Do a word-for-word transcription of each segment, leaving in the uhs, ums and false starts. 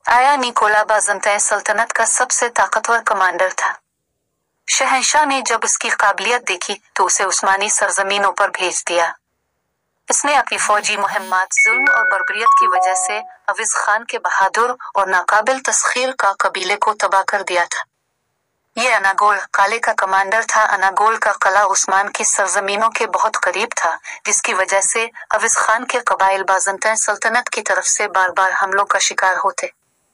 आया निकोला बाज़ंताइन सल्तनत का सबसे ताकतवर कमांडर था। शहंशाह ने जब उसकी काबिलियत देखी तो उसे उस्मानी सरजमीनों पर भेज दिया। इसने अपनी फौजी मुहिम्मात, जुल्म और बर्बरियत की वजह से अविज खान के बहादुर और नाकाबिल तस्खीर का कबीले को तबाह कर दिया था। ये अनागोल काले का कमांडर था। अनागोल का कला उस्मान की सरजमीनों के बहुत करीब था, जिसकी वजह से अविज खान के कबाइल बाज़ंताइन सल्तनत की तरफ से बार बार हमलों का शिकार होते।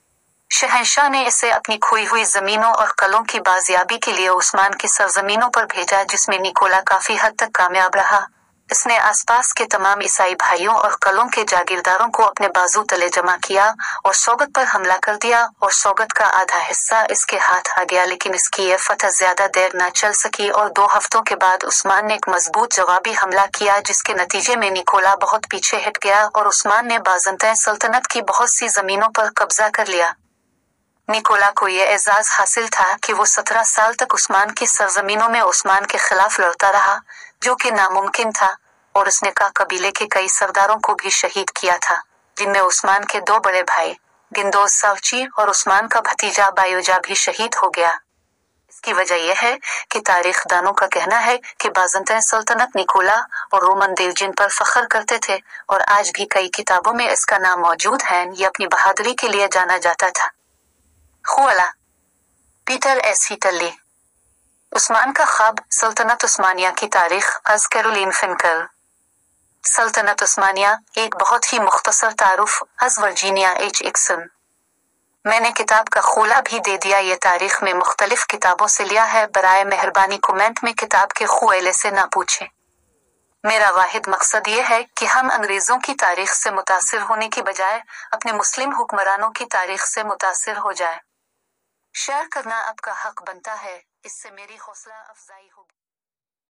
शहंशाह ने इसे अपनी खोई हुई जमीनों और कलों की बाजियाबी के लिए उस्मान की सरजमीनों पर भेजा, जिसमें निकोला काफी हद तक कामयाब रहा। इसने आसपास के तमाम ईसाई भाइयों और कलों के जागीरदारों को अपने बाजू तले जमा किया और सौगत पर हमला कर दिया, और सौगत का आधा हिस्सा इसके हाथ आ गया। लेकिन इसकी यह फतह ज्यादा देर न चल सकी और दो हफ्तों के बाद उस्मान ने एक मजबूत जवाबी हमला किया, जिसके नतीजे में निकोला बहुत पीछे हट गया और उस्मान ने बाज़ंताइन सल्तनत की बहुत सी जमीनों पर कब्जा कर लिया। निकोला को यह एजाज हासिल था कि वो सत्रह साल तक उस्मान की सरजमीनों में उस्मान के खिलाफ लड़ता रहा, जो कि नामुमकिन था, और उसने का कबीले के कई सरदारों को भी शहीद किया था, जिनमें उस्मान के दो बड़े भाई गिंदोज सावची और उस्मान का भतीजा बायोजा भी शहीद हो गया। इसकी वजह यह है कि तारीख दानों का कहना है कि बाज़ंताइन सल्तनत निकोला और रोमन देवजिन पर फख्र करते थे, और आज भी कई किताबों में इसका नाम मौजूद है। ये अपनी बहादुरी के लिए जाना जाता था। खुआला पीटर एस हिटली, उस्मान का ख्वाब, सल्तनत उस्मानिया की तारीख, अज कैरोलिन फिनकर। सल्तनत उस्मानिया एक बहुत ही मुख्तसर तारुफ, अज वर्जीनिया एच एक्सन। मैंने किताब का खुला भी दे दिया। ये तारीख में मुख्तलिफ किताबों से लिया है। बराए मेहरबानी कमेंट में किताब के खुएले से ना पूछें। मेरा वाहिद मकसद ये है कि हम अंग्रेजों की तारीख से मुतासिर होने की बजाय अपने मुस्लिम हुक्मरानों की तारीख से मुतासिर हो जाए। शेयर करना आपका हक बनता है, इससे मेरी हौसला अफजाई होगी।